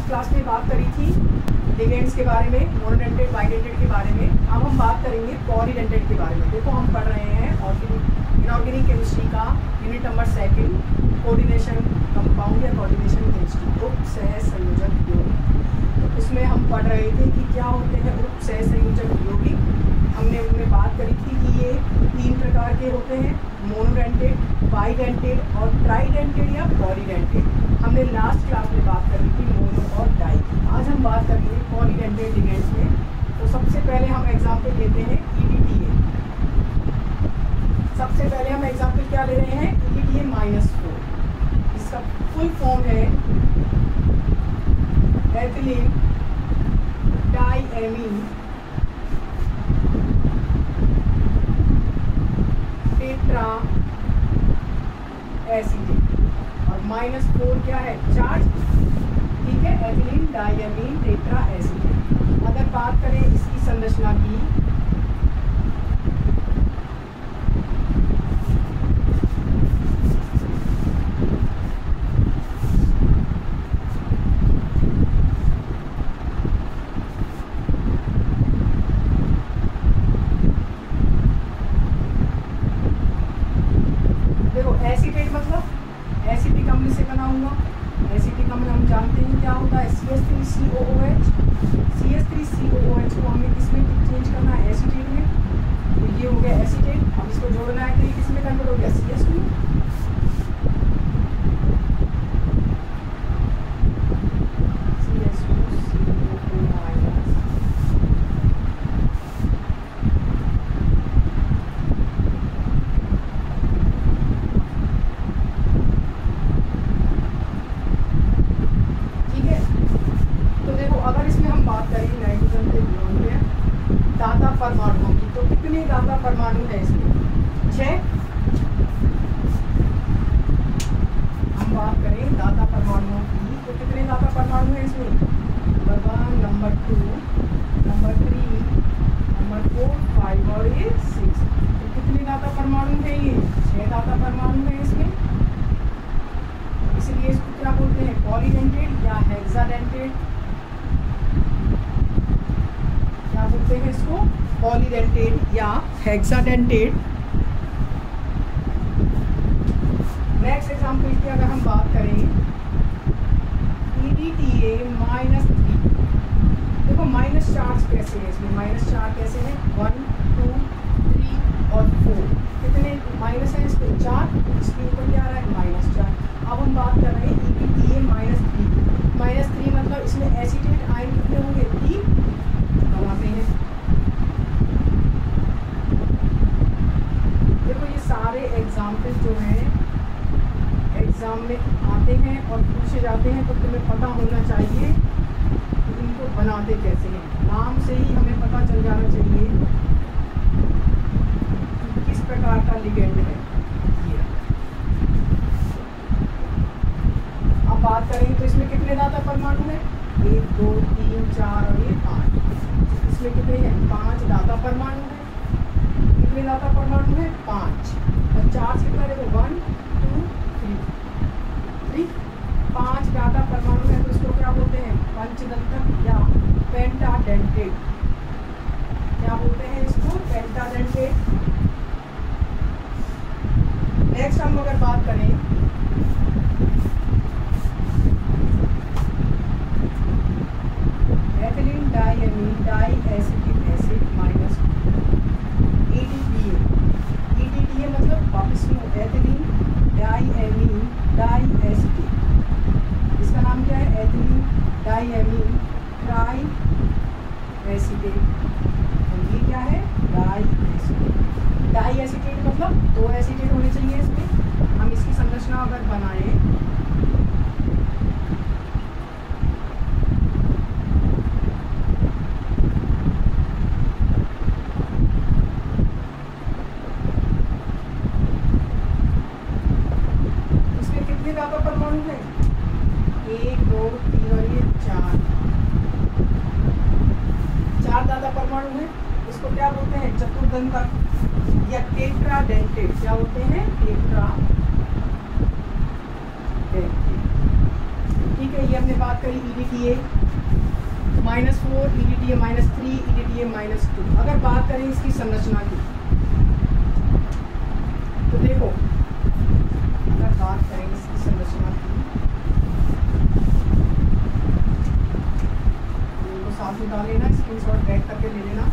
Last class में बात करी थी लिगेंड्स के बारे में, मोनोडेंटेड बाइडेंटेड के बारे में। अब हम बात करेंगे पॉलीडेंटेड के बारे में। देखो हम पढ़ रहे हैं इनऑर्गेनिक केमिस्ट्री का यूनिट नंबर 2, कोऑर्डिनेशन कंपाउंड या कोऑर्डिनेशन केमिस्ट्री, उप सह संयोजक यौगिक। तो उसमें हम पढ़ रहे थे कि क्या होते हैं उप सह संयोजक यौगिक। हमने उनमें बात करी थी कि ये 3 प्रकार के होते हैं, मोनोडेंटेड, बाइडेंटेड और ट्राइडेंटेड या पॉलीडेंटेड। हमने लास्ट क्लास में बात करी थी मोनो और डाई की। आज हम बात करेंगे पॉलीडेंटेड लिगेंड्स में। तो सबसे पहले हम एग्जाम्पल लेते हैं EDTA। सबसे पहले हम एग्जाम्पल क्या ले रहे हैं, EDTA-4। इसका फुल फॉर्म है एथिलीन डाइएमीन टेट्रा एसीटेट और -4 क्या है, चार्ज। ठीक है, एथिलीन डाइएमीन टेट्रा एसीटेट। अगर बात करें इसकी संरचना की, एसीटेट मतलब एसिटिक अम्ल से बना हुआ। एसिटिक अम्ल हम जानते हैं क्या होता है, CH3COOH। CH3COOH को हमें किसमें चेंज करना है, एसीटेट में। तो ये हो गया एसीटेट। अब इसको जोड़ना है तो ये किसमें कन्वर्ट हो गया, CH2। दाता परमाणुओं की, तो कितने दाता परमाणु है इसमें, 6। हम बात करें दाता परमाणुओं की, तो कितने दाता परमाणु है इसमें, नंबर 1, नंबर 2, नंबर 3, नंबर 4, 5 और ये 6। तो कितने दाता परमाणु है, ये 6 दाता परमाणु है इसमें। इसलिए इसको क्या बोलते हैं, पॉलीडेंटेड या हेक्साडेंटेड। क्या बोलते हैं इसको, पॉलीडेंटेड या हेक्साडेंटेड। नेक्स्ट एग्जाम्पल की अगर हम बात करें, EDTA-3। देखो माइनस चार्ज कैसे है इसमें, माइनस चार्ज कैसे है, 1, 2, 3 और 4। कितने माइनस है इसमें, 4। इसके ऊपर क्या आ रहा है, -4। अब हम बात कर रहे हैं EDTA-3। -3 मतलब इसमें एसीटेट आयन कितने होंगे, 3 बनाते हैं। देखो ये सारे एग्जाम्पल जो हैं एग्जाम में आते हैं और पूछे जाते हैं, तो तुम्हें पता होना चाहिए कि इनको बनाते कैसे हैं। नाम से ही हमें पता चल जाना चाहिए कि किस प्रकार का लिगेंड है ये। अब बात करेंगे तो इसमें कितने दाता परमाणु है, 1, 2, 3, 4 और ये 5। इसमें कितने हैं, 5 दाता परमाणु है। कितने दाता परमाणु है, 5। और चार्ज कितना देखो, 1, 2, 3। 5 दाता परमाणु है, तो इसको क्या बोलते हैं, पंचदंतक या पेंटाडेंटेड। क्या बोलते हैं इसको, पेंटाडेंटेड। नेक्स्ट हम अगर बात करें ethylene diamine diacetic acid EDTA मतलब वापस में एथिलीन डाइएमीन डाइएसिटिक। इसका नाम क्या है, एथिलीन डाइएमीन ट्राई एसिटेट। ये क्या है, डाइएसिटेट। डाइएसिटेट मतलब 2 एसिटेट होने चाहिए इसमें। हम इसकी संरचना अगर बनाएं, दाता परमाणु है, 1, 2, 3 और ये 4 दाता परमाणु है। इसको क्या बोलते हैं, चतुर्दंतक या टेट्राडेंटेड। क्या होते हैं, टेट्राडेंटेड। ठीक है, ये हमने बात करी EDTA -4, EDTA -3, EDTA -2। अगर बात करें इसकी संरचना की तो देखो, अगर बात करें इसकी संरचना की तो साथ में डाल लेना, स्क्रीनशॉट बैक करके ले लेना।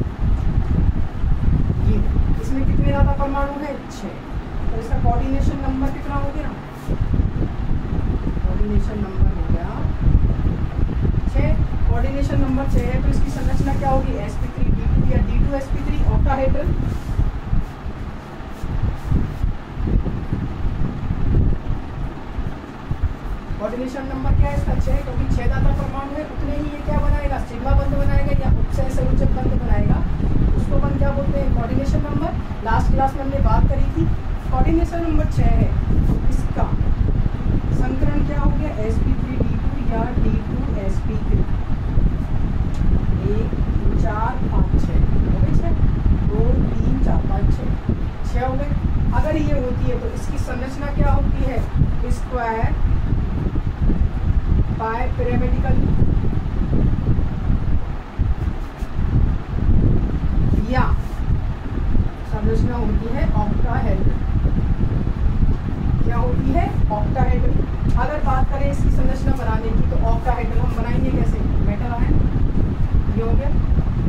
ये इसमें कितने ज़्यादा परमाणु है? 6। तो इसका कोऑर्डिनेशन नंबर कितना हो गया? कोऑर्डिनेशन नंबर हो गया 6। कोऑर्डिनेशन नंबर 6 है तो इसकी संरचना क्या होगी? sp3d2 या d2sp3 ऑक्टाहेड्रल। कोऑर्डिनेशन नंबर क्या है इसका? 6, क्योंकि 6 ज़्यादा परमाणु है उतने ही ये क्या बनाएगा? सिग्मा बंध बनाएगा या उपसय संयोजक बंध बनाएगा। उसको बंध क्या बोलते हैं? Coordination number. लास्ट क्लास में हमने बात करी थी, कोऑर्डिनेशन नंबर 6 है तो इसका संकरण क्या हो गया? sp3d2 या d2sp3। 1 4 5 6 हो गए 6, 2 3 4 5 6 हो गए। अगर ये होती है तो इसकी संरचना क्या होती है? स्क्वायर बाय पिरामिडिकल या संरचना होती है ऑक्टाहेड्रल। क्या होती है? ऑक्टाहेड्रल। अगर बात करें इसकी संरचना बनाने की तो ऑक्टाहेड्रल हम बनाएंगे कैसे? मेटल आयन, ये हो गया।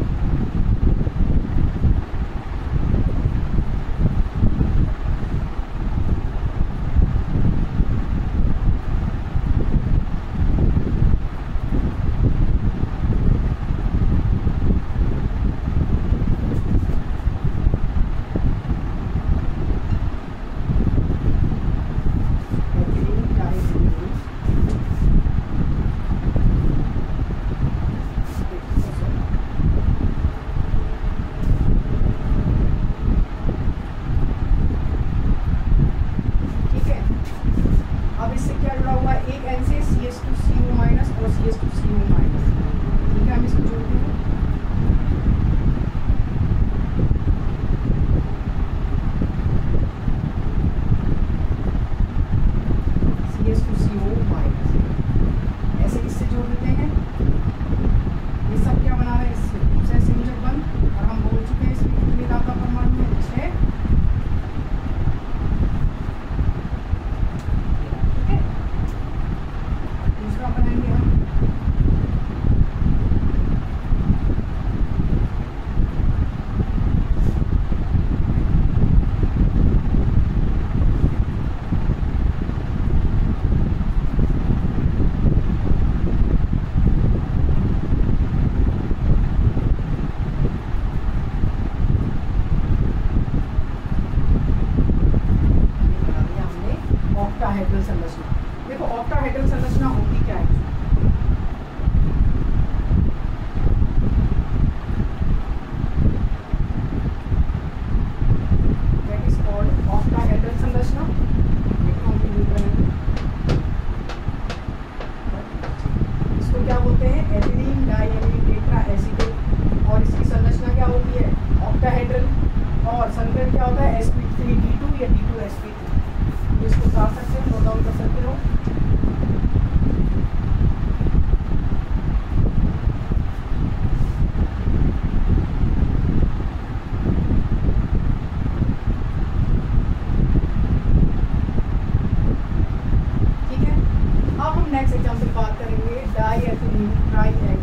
ऑक्टाहेड्रल संरचना। देखो ऑक्टाहेड्रल संरचना होती क्या है? दैट इज कॉल्ड ऑक्टाहेड्रल संरचना। इसको क्या बोलते हैं? Ethylene diamine tetra acetate. और इसकी संरचना क्या होती है? ऑक्टाहेड्रल। और संकरण क्या होता है? sp3d2 या d2sp3। इसको उतार सकते हो, नोट डाउन कर सकते हो। ठीक है, अब हम नेक्स्ट एग्जाम्पल बात करेंगे diethylene triamine.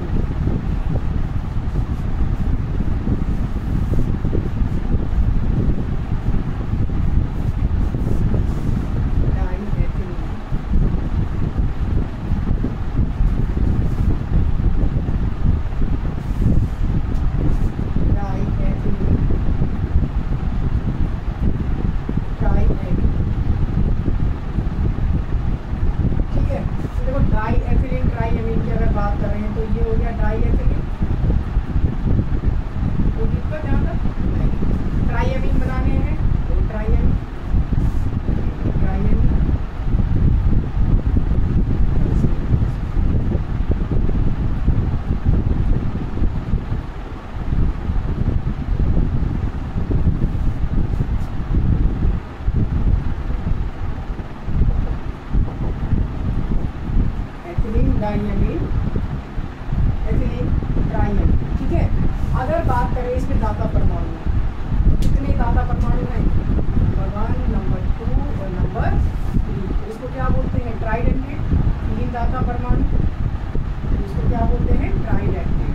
Diamine, ethylene triamine. ठीक है, अगर बात करें इसमें दाता परमाणु तो कितने दाता परमाणु हैं? नंबर 1, नंबर 2 और नंबर 3। तो इसको क्या बोलते हैं? ट्राइडेंटेट, 3 दाता परमाणु। तो इसको क्या बोलते हैं? ट्राइडेंटेट।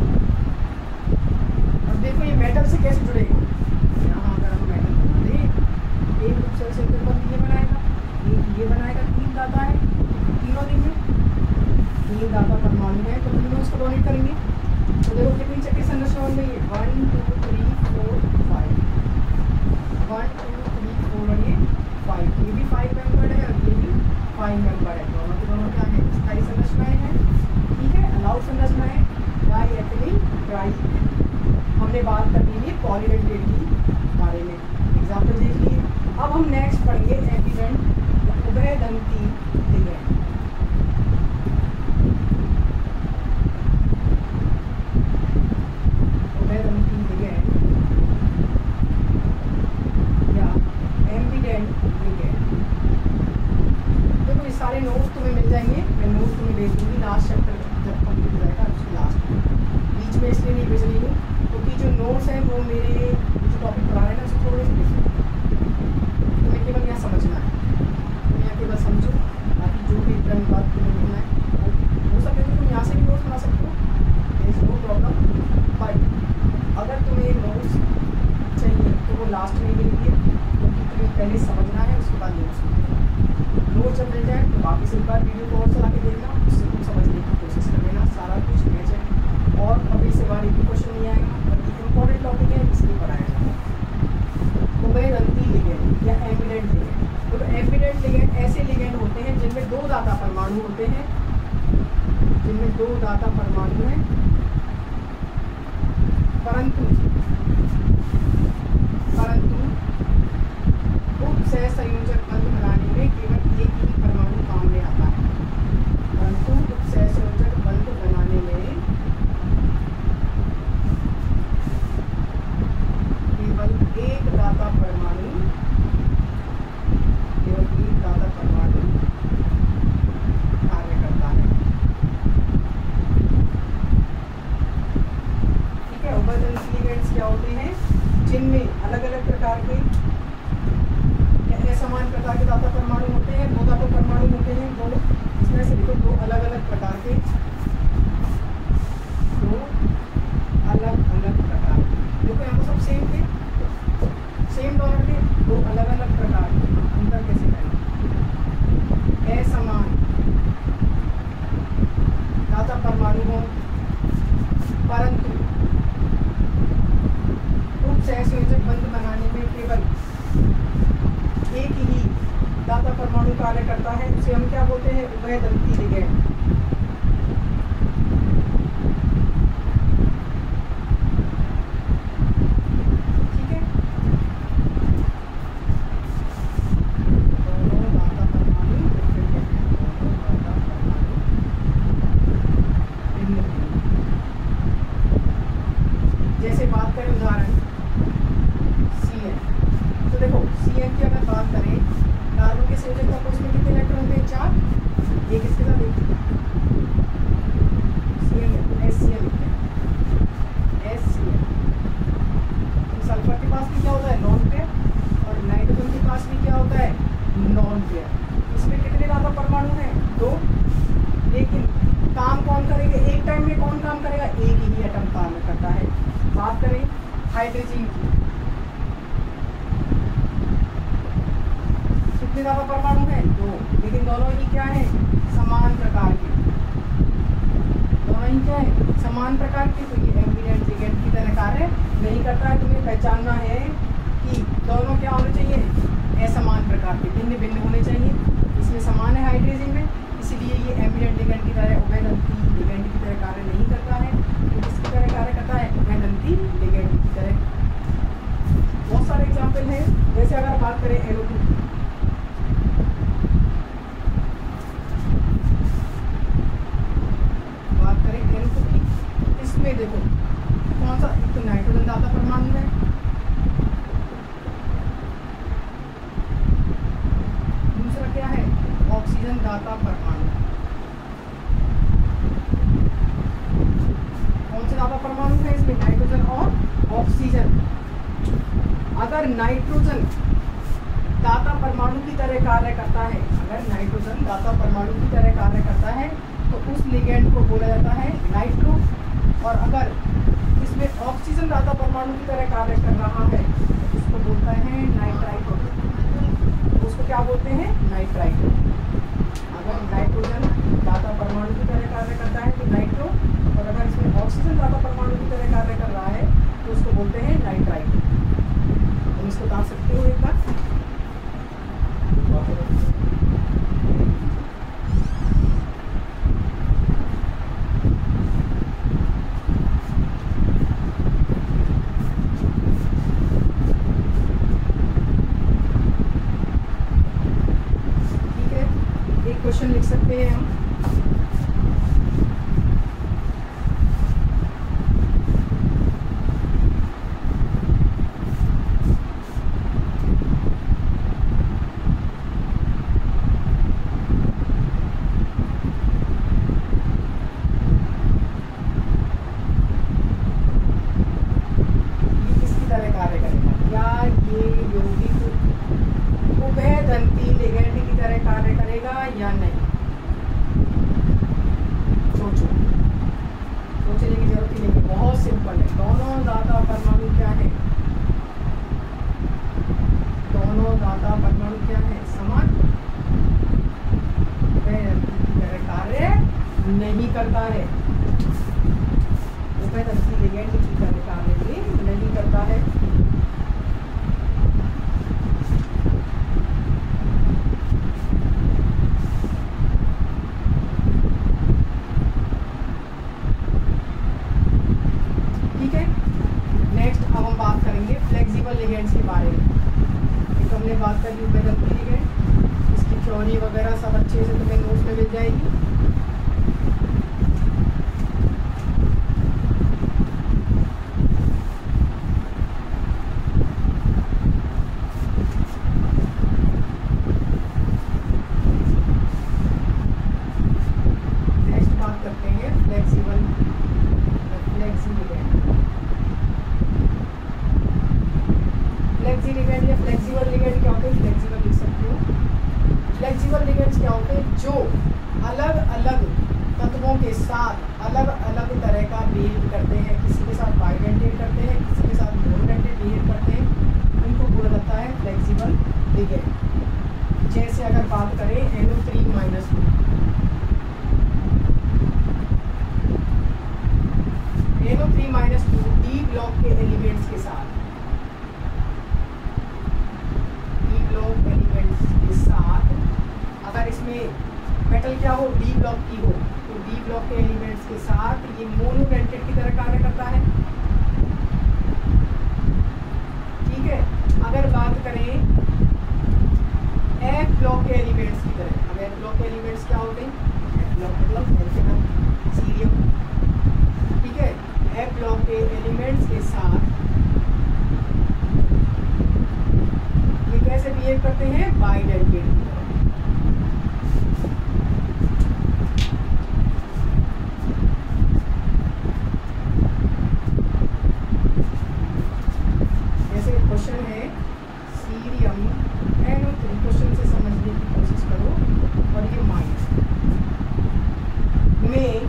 अब देखो ये मेटल से कैसे जुड़ेगा। यहाँ अगर हम मेटल बना दें, एक दूसरे से ये बनाएगा, ये बनाएगा, 3 दाता है, तीनों दिन में 3 दाता परमाणु है, तो तीनों इसको डोनेट करेंगे। तो देखो कितनी चक्रीय संरचना बन गई है, 1 2 3 4 5, 1 2 3 4 और ये 5, ये भी 5 मेंबर है और ये भी 5 मेंबर है। दोनों के दोनों क्या है? स्थायी संरचनाएं हैं। ठीक है, अलाउड संरचनाएं डाइएथिलीन ट्राइमीन। हमने बात कर ली है पॉलीडेंटेट की बारे में, एग्जाम्पल देख लिए। अब हम नेक्स्ट पढ़ेंगे एपिडेंट, उभयदंती लिगेंड। उभयदंती लिगेंड या एम्बिडेंट लिगेंड। देखो ये सारे नोट्स तुम्हें मिल जाएंगे, मैं नोट्स तुम्हें भेज दूंगी लास्ट चैप्टर जब कंप्लीट हो जाएगा, उसके लास्ट में। बीच में इसलिए नहीं भेज रही हूँ क्योंकि जो नोट्स हैं वो मेरे जो टॉपिक पढ़ा रहे हैं ना उसको थोड़े से भेज, तुम्हें केवल यहाँ समझना है, तुम यहाँ केवल समझो, बाकी जो भी इतना बात तुम्हें लिखना है हो सके तो तुम यहाँ से भी नोट्स बना सकते हो, इज नो प्रॉब्लम। बट अगर तुम्हें नोट्स चाहिए तो वो लास्ट में मिलेंगे, क्योंकि तुम्हें पहले समझना है, उसके बाद नोट्स नोट्स जब मिल जाए तो बाकी से एक बार वीडियो को और चला के देखना, उससे तुम समझने की कोशिश कर लेना, सारा कुछ मैच है। और अभी से बार एक भी क्वेश्चन नहीं आएगा, बल्कि इम्पोर्टेंट टॉपिक है, इसलिए पढ़ाया जाएगा। उभयदंती लिगेंड या एम्बिडेंट लिगेंड। तो एम्बिडेंट लिगेंड ऐसे लिगेंड होते हैं जिनमें 2 दाता परमाणु होते हैं, जिनमें 2 दाता परमाणु हैं, परंतु उपसहसंयोजक बंध बनाने में केवल एक ही परमाणु काम में आता है। परंतु उपसहसंयोजक बंध बनाने में केवल एक दाता परमाणु कार्य करता है। ठीक है, उभयदंती लिगेंड्स क्या होते हैं? जिनमें अलग अलग प्रकार के समान प्रकार के दाता परमाणु होते हैं, 2 दाता परमाणु होते हैं, 2 इसमें से देखो 2 अलग अलग प्रकार के, 2 अलग अलग प्रकार। देखो यहाँ पर सब सेम थे, सेम डोनर थे, 2 अलग अलग प्रकार के। अंतर कैसे करें? असमान दाता परमाणु हो, परंतु उपसहसंयोजक बंध बनाने में केवल एक ही दाता परमाणु कार्य करता है, उसे हम क्या बोलते हैं? उभयदंती लिगेंड। ठीक है, दोनों दाता परमाणु भिन्न भिन्न। जैसे बात करें उदाहरण CN, तो देखो CN की अगर बात करें, कार्बन के संयोजकता को उसमें कितने इलेक्ट्रॉन होते हैं? 4। एक इसके साथ एक CN SCN लिखते हैं, SCN। सल्फर के पास भी क्या होता है? Non pair. और नाइट्रोजन के पास भी क्या होता है? Non pair. इसमें कितने दाता परमाणु हैं? 2। लेकिन काम कौन करेगा? एक टाइम में कौन काम करेगा? एक ही एटम काम करता है। बात करें हाइड्रोजन की, कितने दाता परमाणु हैं? 2, लेकिन दोनों ही क्या है? समान प्रकार के। दोनों ही क्या है? समान प्रकार के। तो ये एम्बिडेंट लिगेंड की तरह कार्य नहीं करता है। तुम्हें पहचानना है कि दोनों क्या होने चाहिए? असमान प्रकार के, भिन्न भिन्न होने चाहिए। इसमें समान है हाइड्रोजन में, इसलिए ये एम्बिडेंट लिगेंड की तरह उभयदंती लिगेंड की तरह कार्य नहीं करता है। तो किसकी तरह कार्य करता है? उभयदंती लिगेंड की तरह। बहुत सारे एग्जाम्पल हैं, जैसे अगर बात करें NO2, इसमें देखो कौन सा? एक तो नाइट्रोजन दाता परमाणु है, दूसरा क्या है? ऑक्सीजन दाता परमाणु। ऑक्सीजन अगर नाइट्रोजन दाता परमाणु की तरह कार्य करता है, अगर नाइट्रोजन दाता परमाणु की तरह कार्य करता है तो उस लिगेंड को बोला जाता है नाइट्रो। और अगर इसमें ऑक्सीजन दाता परमाणु की तरह कार्य कर रहा है तो उसको बोलता है नाइट्राइट। उसको क्या बोलते हैं? नाइट्राइट। अगर नाइट्रोजन दाता परमाणु की तरह कार्य करता है तो नाइट्रो, और अगर इसमें ऑक्सीजन दाता परमाणु की तरह कार्य कर रहा है तो उसको बोलते हैं नाइट्राइट। तुम इसको बता सकते हो एक बार? ठीक है, एक क्वेश्चन लिख सकते हैं हम। नहीं करता है, उभयदंती लिगेंड की तरह कार्य नहीं करता है। ठीक है, नेक्स्ट अब हम बात करेंगे फ्लेक्सिबल लिगेंड्स के बारे में। एक हमने बात करी उभयदंती लिगेंड, इसकी थ्योरी वगैरह सब अच्छे से तुम्हें नोट्स में मिल जाएगी। फ्लेक्सिबल लिगेंड्स क्या होते हैं? जो अलग अलग तत्वों के साथ अलग अलग तरह का बिहेव करते हैं, किसी के साथ बाइडेंटेड करते हैं, किसी के साथ मोनोडेंटेड बिहेव करते हैं, उनको बोला जाता है फ्लेक्सिबल लिगेंड। जैसे अगर बात करें NO3-2, NO3-2 डी ब्लॉक के एलिमेंट्स के साथ, डी ब्लॉक एलिमेंट्स के साथ अगर इसमें मेटल क्या हो, डी ब्लॉक की हो, तो डी ब्लॉक के एलिमेंट्स के साथ ये मोनोडेंटेड की तरह कार्य करता है। ठीक है, अगर बात करें एफ ब्लॉक के एलिमेंट्स की तरह, अब एफ ब्लॉक के एलिमेंट्स क्या होते हैं? एफ ब्लॉक मतलब सीरियम। ठीक है, एफ ब्लॉक के एलिमेंट्स के साथ ये कैसे बिहेव करते हैं? बाइडेंटेड। क्वेश्चन है सीरियम NO3, क्वेश्चन से समझने की कोशिश करो। और ये माइनस में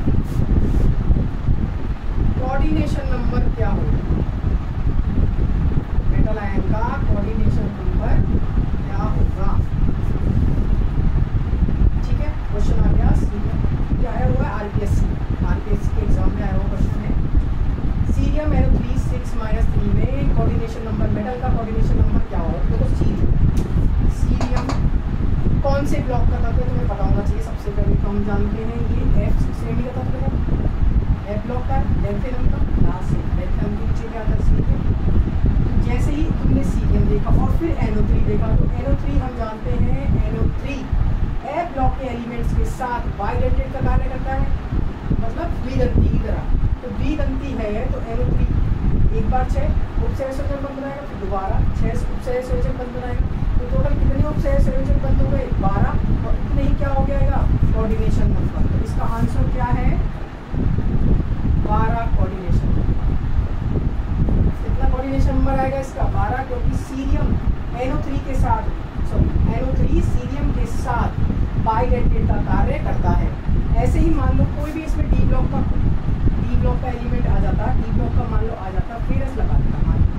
कोऑर्डिनेशन नंबर क्या होगा? मेटल आयन का कोऑर्डिनेशन नंबर क्या होगा? ठीक है, क्वेश्चन आ गया। सीरियम क्या आया हुआ है? आरपीएससी के एग्जाम में आया हुआ क्वेश्चन है। सीरियम NO3 6-3 में कोऑर्डिनेशन नंबर, मेटल का कोऑर्डिनेशन नंबर क्या होगा? देखो सीरियम कौन से ब्लॉक का तत्व है तुम्हें पता होना चाहिए। सबसे पहले तो हम जानते हैं ये F श्रेणी का तत्व है, F ब्लॉक का, डेल्फिनम का, लास्ट से डेल्फिनम के नीचे क्या था? सीरियम। जैसे ही तुमने सीरियम देखा और फिर NO3 देखा, तो NO3 हम जानते हैं NO3 F ब्लॉक के एलिमेंट्स के साथ बाइडेंटेड का कार्य करता है, मतलब द्विदंती की तरह। तो द्विदंती है तो NO3 एक बार 6 उपसहय संयोजन बंध बनाएगा, फिर दोबारा 6 उपसहय संयोजन बंध बनाएगा। तो टोटल कितने उपसहय संयोजन बंध हो गए? 12। और इतने ही क्या हो जाएगा? Coordination number. तो इसका आंसर क्या है? 12 कोऑर्डिनेशन नंबर। सीरियम NO3 के साथ NO3 सीरियम के साथ बाइडेंटेट का कार्य करता है। ऐसे ही मान लो कोई भी इसमें डी ब्लॉक का एलिमेंट आ जाता, डी ब्लॉक का मान लो आ जाता, फेरस लगा देता मान लो,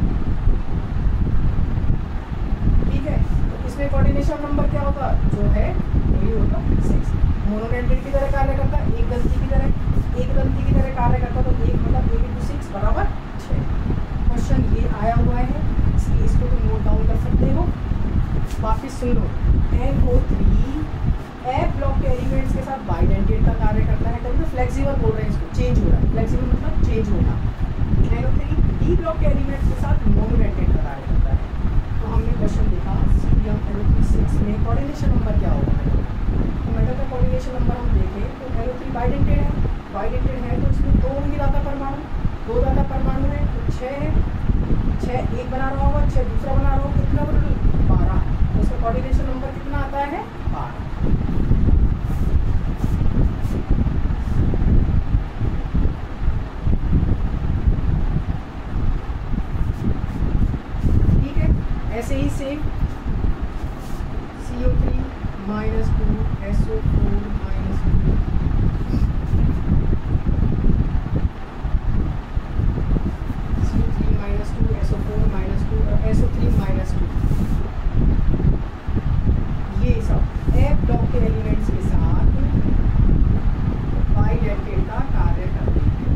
ठीक है। तो इसमें कोऑर्डिनेशन नंबर क्या होता जो है वही होता 6। मोनोडेंटेट की तरह कार्य करता, एक दंती की तरह कार्य करता, तो 1 मतलब 8 × 6 बराबर 6। क्वेश्चन ये आया हुआ है, इसलिए इसको तुम नोट डाउन कर सकते हो। वापिस सुन लो, NO3 F ब्लॉक के एलिमेंट्स के साथ बाइडेंटेट का कार्य करता है, तभी तो फ्लेक्सिबल बोल रहे हैं इसको, चेंज हो रहा है, फ्लेक्सिबल मतलब चेंज होना। NO3 D ब्लॉक के एलिमेंट्स के साथ मोनोडेंटेट का कार्य करता है। तो हमने क्वेश्चन देखा सीरियम NO3 में कोऑर्डिनेशन नंबर क्या होगा, तो मेटल का कोऑर्डिनेशन नंबर हम देखें तो NO3 बाइडेंटेड है तो इसमें 2 होंगे दाता परमाणु, 2 दाता परमाणु है तो 6 है, 6 एक बना रहा होगा, 6 दूसरा बना रहा होगा, कितना बना 12, तो इसका कोऑर्डिनेशन नंबर कितना आता है 12। ठीक है, ऐसे ही सेम CO3 -2 SO4 -2 SO4 -2 और SO3 -2, ये सब F ब्लॉक के एलिमेंट्स के साथ बाइडेंटेट का कार्य करते हैं।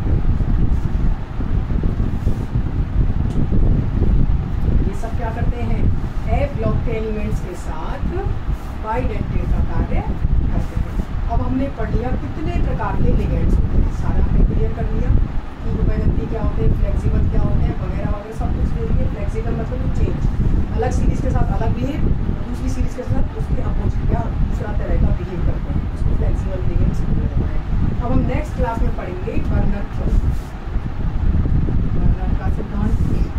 ये सब क्या करते हैं, F ब्लॉक के एलिमेंट्स के साथ बाइडेंटेट का कार्य करते हैं। अब हमने पढ़ लिया कितने प्रकार के लिगेंड्स होते हैं, सारा हमने क्लियर कर लिया कि उभयदंती क्या होते हैं, फ्लेक्सिबल क्या होते हैं, वगैरह वगैरह सब कुछ दे दिए। फ्लेक्सिबल मतलब चेंज, अलग सीरीज के साथ अलग बिहेव, दूसरी सीरीज के साथ उसके अपोजिट क्या दूसरा तरह का बिहेव करते हैं, उसको फ्लेक्सिबल लिगेंड्स बोला जाता है। अब हम नेक्स्ट क्लास में पढ़ेंगे बर्नर का सिद्धांत।